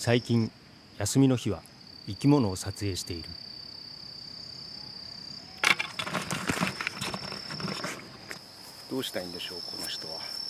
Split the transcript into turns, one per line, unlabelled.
最近休みの日は生き物を撮影している。
どうしたいんでしょう、この人は。